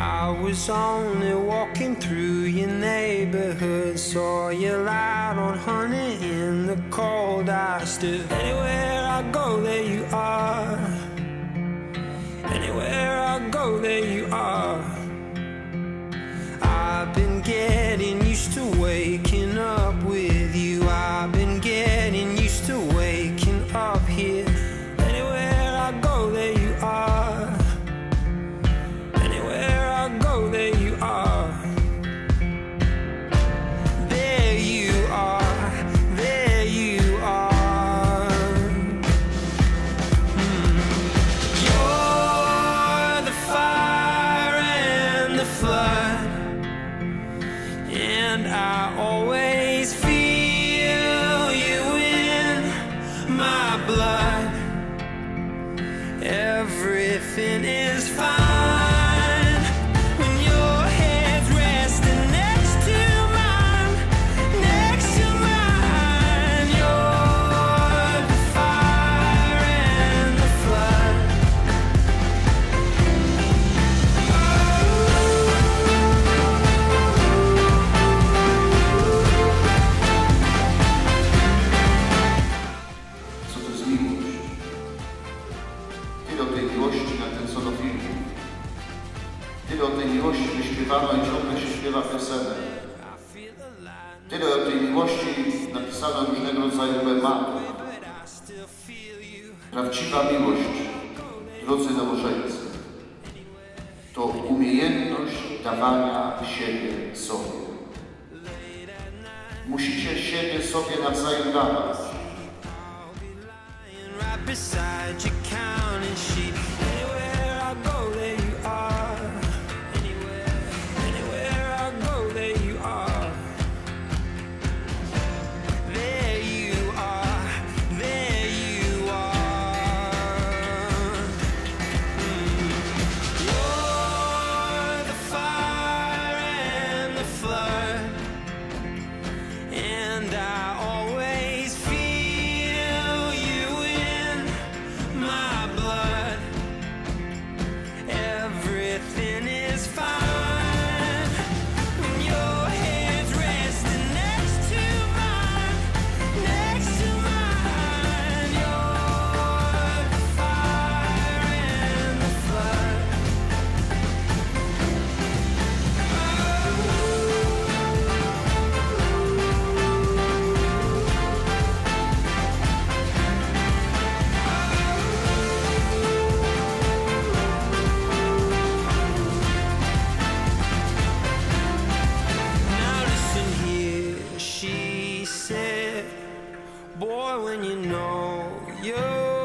I was only walking through your neighborhood, saw you light on honey in the cold. I stood. Anywhere I go, there you are. Anywhere I go, there you are. I've been getting used to waking up with you. I've been getting used to waking up here. Anywhere I go, there you are. Anywhere I go, there you are. There you are. There you are. You're the fire and the flood, and I always feel you in my blood. Everything is fine when your head's resting next to mine, next to mine. You're the fire and the flood. Co to jest miłość? Tyle o tej miłości nakręcono filmu. Tyle o tej miłości wyśpiewano i ciągle się śpiewa piosenek. Tyle o tej miłości napisano różnego rodzaju poematów. Prawdziwa miłość, drodzy nowożeńcy, to umiejętność dawania siebie sobie. Musicie siebie sobie nawzajem dawać. Right beside your counting sheet. Anywhere I go, there you are. Anywhere I go, there you are. There you are. There you are. You're the fire and the flood, and I always feel you in my blood. Everything is fine when your head's resting next to mine, next to mine. You're the fire and the flood. Now listen here, she said, boy, when you know you're